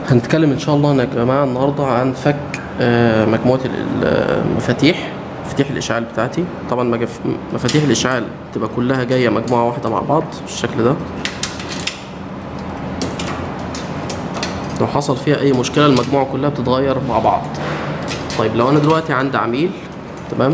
هنتكلم ان شاء الله يا جماعه النهارده عن فك مجموعه المفاتيح، مفاتيح الاشعال بتاعتي. طبعا مفاتيح الاشعال تبقى كلها جايه مجموعه واحده مع بعض بالشكل ده. لو حصل فيها اي مشكله المجموعه كلها بتتغير مع بعض. طيب لو انا دلوقتي عندي عميل تمام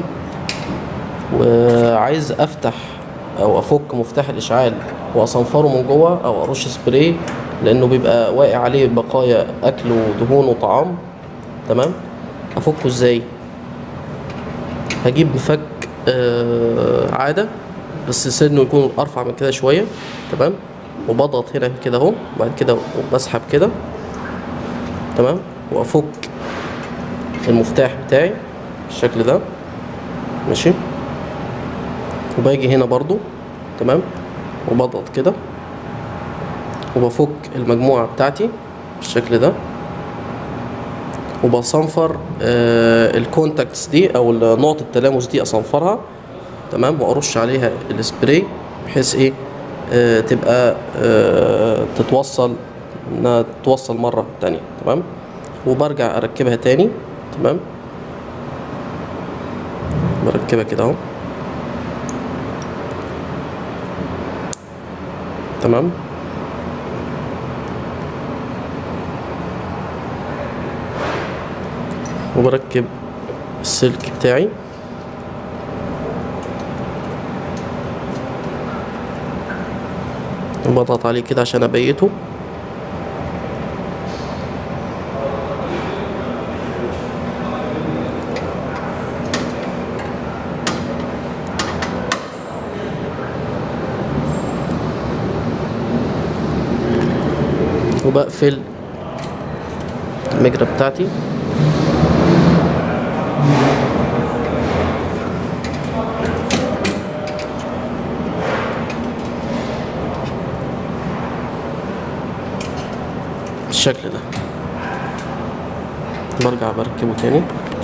وعايز افتح او افك مفتاح الاشعال واصنفره من جوه او ارش سبراي، لانه بيبقى واقع عليه بقايا اكل ودهون وطعام، تمام. افكه ازاي؟ هجيب مفك عاده بس سنه يكون ارفع من كده شويه، تمام، وبضغط هنا كده اهو، وبعد كده بسحب كده، تمام، وافك المفتاح بتاعي بالشكل ده، ماشي. وباجي هنا برضو، تمام، وبضغط كده وبفك المجموعة بتاعتي بالشكل ده، وبصنفر الكونتاكتس دي او نقط التلامس دي اصنفرها، تمام، وارش عليها السبراي بحيث ايه تبقى تتوصل، انها تتوصل مرة تانية، تمام. وبرجع اركبها تاني، تمام، بركبها كده اهو، تمام. وبركب السلك بتاعي، وبضغط عليه كده عشان ابيته، وبقفل المجرى بتاعتي، بالشكل ده. برجع بركبه تاني.